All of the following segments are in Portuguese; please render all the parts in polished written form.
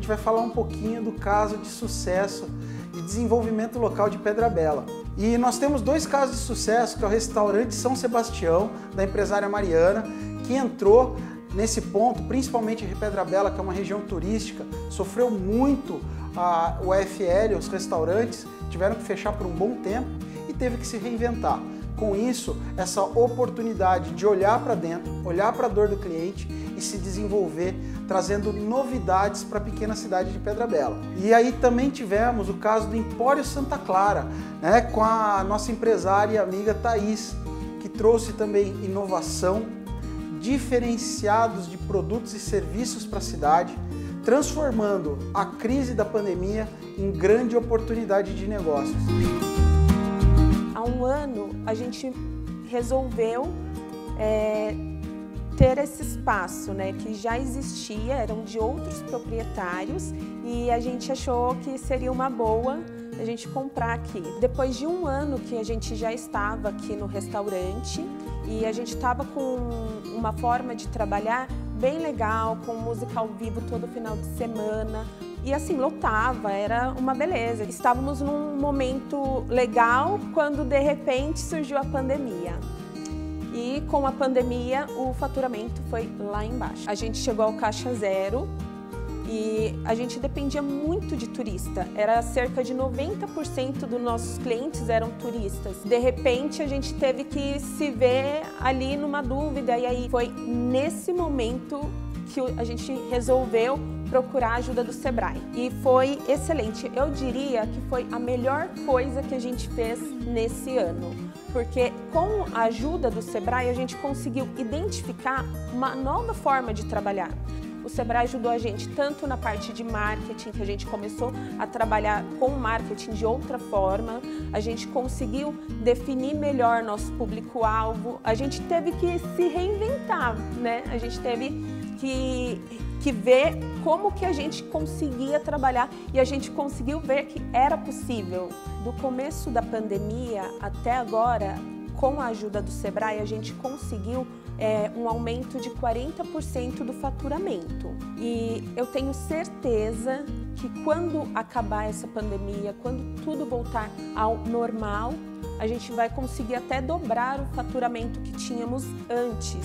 gente vai falar um pouquinho do caso de sucesso de desenvolvimento local de Pedra Bela. E nós temos dois casos de sucesso, que é o restaurante São Sebastião, da empresária Mariana, que entrou nesse ponto, principalmente em Pedra Bela, que é uma região turística, sofreu muito o AFL, os restaurantes tiveram que fechar por um bom tempo e teve que se reinventar. Com isso, essa oportunidade de olhar para dentro, olhar para a dor do cliente e se desenvolver, trazendo novidades para a pequena cidade de Pedra Bela. E aí também tivemos o caso do Empório Santa Clara, né, com a nossa empresária e amiga Thaís, que trouxe também inovação, diferenciados de produtos e serviços para a cidade, transformando a crise da pandemia em grande oportunidade de negócios. Há um ano a gente resolveu ter esse espaço, né, que já existia, eram de outros proprietários, e a gente achou que seria uma boa a gente comprar aqui. Depois de um ano que a gente já estava aqui no restaurante e a gente estava com uma forma de trabalhar bem legal, com música ao vivo todo final de semana, e assim, lotava, era uma beleza. Estávamos num momento legal quando de repente surgiu a pandemia. E com a pandemia o faturamento foi lá embaixo. A gente chegou ao caixa zero e a gente dependia muito de turista. Era cerca de 90% dos nossos clientes eram turistas. De repente a gente teve que se ver ali numa dúvida, e aí foi nesse momento que a gente resolveu procurar a ajuda do Sebrae. E foi excelente. Eu diria que foi a melhor coisa que a gente fez nesse ano. Porque com a ajuda do Sebrae a gente conseguiu identificar uma nova forma de trabalhar. O Sebrae ajudou a gente tanto na parte de marketing, que a gente começou a trabalhar com marketing de outra forma, a gente conseguiu definir melhor nosso público-alvo, a gente teve que se reinventar, né? A gente teve que ver como que a gente conseguia trabalhar, e a gente conseguiu ver que era possível. Do começo da pandemia até agora, com a ajuda do Sebrae, a gente conseguiu um aumento de 40% do faturamento. E eu tenho certeza que quando acabar essa pandemia, quando tudo voltar ao normal, a gente vai conseguir até dobrar o faturamento que tínhamos antes.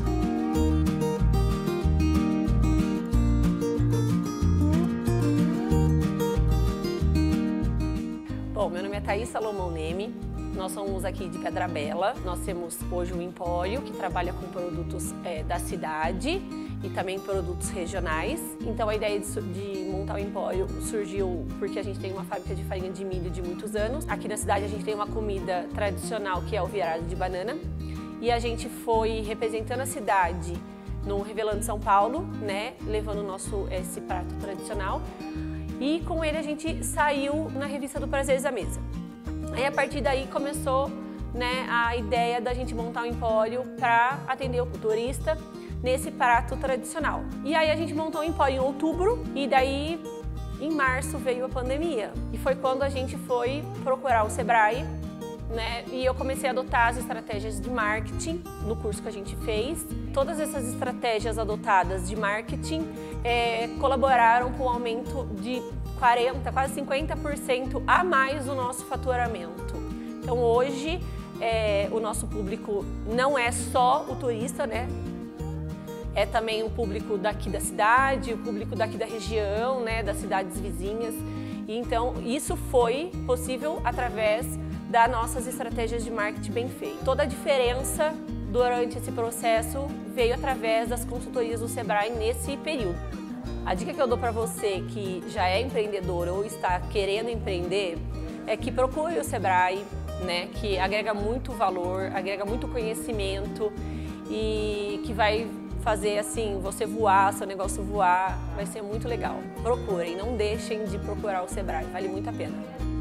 Bom, meu nome é Thaís Salomão Neme, nós somos aqui de Pedra Bela. Nós temos hoje um empório que trabalha com produtos da cidade e também produtos regionais. Então a ideia de montar o empório surgiu porque a gente tem uma fábrica de farinha de milho de muitos anos. Aqui na cidade a gente tem uma comida tradicional que é o virado de banana, e a gente foi representando a cidade no Revelando São Paulo, né, levando esse prato tradicional. E com ele a gente saiu na revista do Prazeres da Mesa. Aí a partir daí começou, né, a ideia da gente montar um empório para atender o turista nesse prato tradicional. E aí a gente montou um empório em outubro, e daí em março veio a pandemia. E foi quando a gente foi procurar o Sebrae, né, e eu comecei a adotar as estratégias de marketing no curso que a gente fez. Todas essas estratégias adotadas de marketing colaboraram com o aumento de 40%, quase 50% a mais do nosso faturamento. Então hoje o nosso público não é só o turista, né? É também o público daqui da cidade, o público daqui da região, né, das cidades vizinhas. E então isso foi possível através das nossas estratégias de marketing bem feitas. Toda a diferença durante esse processo veio através das consultorias do Sebrae nesse período. A dica que eu dou para você que já é empreendedor ou está querendo empreender é que procure o Sebrae, né, que agrega muito valor, agrega muito conhecimento e que vai fazer assim você voar, seu negócio voar, vai ser muito legal. Procurem, não deixem de procurar o Sebrae, vale muito a pena.